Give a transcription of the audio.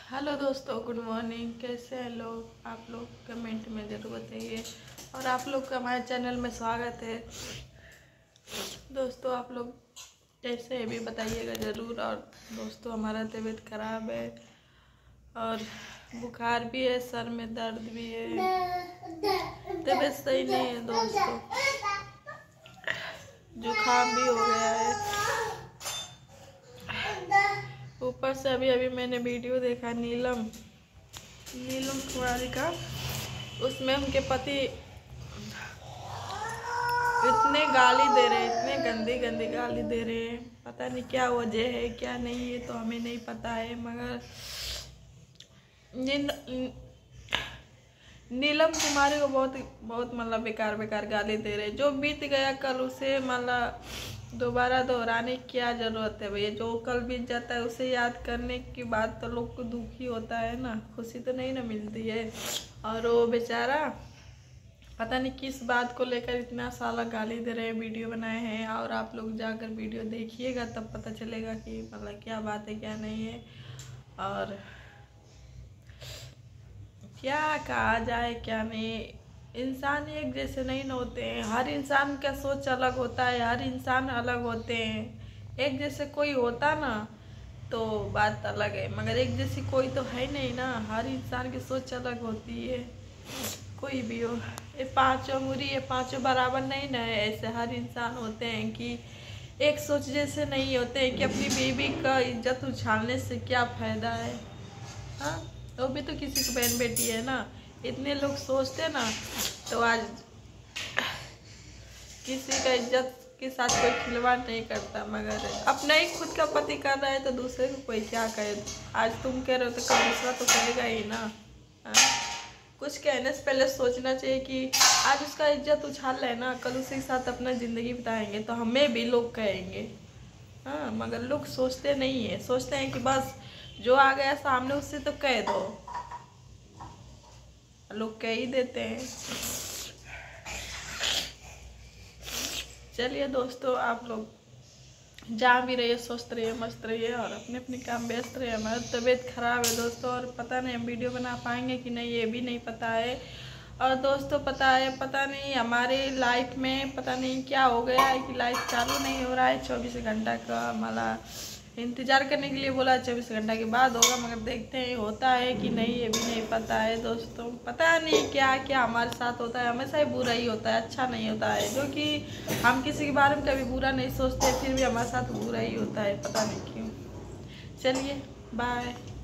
Hello दोस्तों, good morning. कैसे हैं लोग? आप लोग कमेंट में ज़रूर बताइए और आप लोग का हमारे चैनल में स्वागत है। दोस्तों आप लोग कैसे हैं भी बताइएगा ज़रूर। और दोस्तों हमारा तबीयत ख़राब है और बुखार भी है, सर में दर्द भी है, तबीयत सही नहीं है दोस्तों, जुकाम भी हो गया है। ऊपर से अभी मैंने वीडियो देखा नीलम कुमारी का, उसमें उनके पति इतने गाली दे रहे हैं, इतने गंदी गाली दे रहे हैं। पता नहीं क्या वजह है क्या नहीं है तो हमें नहीं पता है, मगर नीलम कुमारी को बहुत मतलब बेकार गाली दे रहे हैं। जो बीत गया कल उसे मतलब दोबारा दोहराने की क्या जरूरत है भैया। जो कल बीत जाता है उसे याद करने की बात तो लोग को दुख ही होता है ना, खुशी तो नहीं ना मिलती है। और वो बेचारा पता नहीं किस बात को लेकर इतना साला गाली दे रहे हैं, वीडियो बनाए हैं। और आप लोग जाकर वीडियो देखिएगा तब पता चलेगा कि मतलब क्या बात है क्या नहीं है और क्या कहा जाए क्या नहीं। इंसान एक जैसे नहीं न होते हैं, हर इंसान का सोच अलग होता है, हर इंसान अलग होते हैं। एक जैसे कोई होता ना तो बात अलग है, मगर एक जैसी कोई तो है नहीं ना। हर इंसान की सोच अलग होती है, कोई भी हो। ये पांचों मुरी, ये पांचों बराबर नहीं ना है। ऐसे हर इंसान होते हैं कि एक सोच जैसे नहीं होते हैं कि अपनी बीवी का इज्जत उछालने से क्या फायदा है। हाँ, तो भी तो किसी की बहन बेटी है ना। इतने लोग सोचते ना तो आज किसी का इज्जत के साथ कोई खिलवाड़ नहीं करता, मगर अपना ही खुद का पति कर रहा है तो दूसरे को कोई क्या कहे। आज तुम कह रहे हो तो कल दूसरा तो कहेगा ही ना। हाँ? कुछ कहने से पहले सोचना चाहिए कि आज उसका इज्जत उछाल रहे ना, कल उसी के साथ अपना ज़िंदगी बिताएंगे तो हमें भी लोग कहेंगे। हाँ, मगर लोग सोचते नहीं है, सोचते हैं कि बस जो आ गया सामने उससे तो कह दो। लोग कह ही देते हैं। चलिए दोस्तों, आप लोग जहाँ भी रहिए स्वस्थ रहिए, मस्त रहिए और अपने अपने काम व्यस्त रहिए। हमारी तबीयत खराब है दोस्तों और पता नहीं हम वीडियो बना पाएंगे कि नहीं, ये भी नहीं पता है। और दोस्तों पता नहीं हमारे लाइफ में पता नहीं क्या हो गया है कि लाइफ चालू नहीं हो रहा है। 24 घंटा का मतलब इंतज़ार करने के लिए बोला, 24 घंटा के बाद होगा, मगर देखते हैं होता है कि नहीं ये भी नहीं पता है दोस्तों। पता नहीं क्या क्या हमारे साथ होता है, हमेशा ही बुरा ही होता है, अच्छा नहीं होता है। जो कि हम किसी के बारे में कभी बुरा नहीं सोचते, फिर भी हमारे साथ बुरा ही होता है, पता नहीं क्यों। चलिए बाय।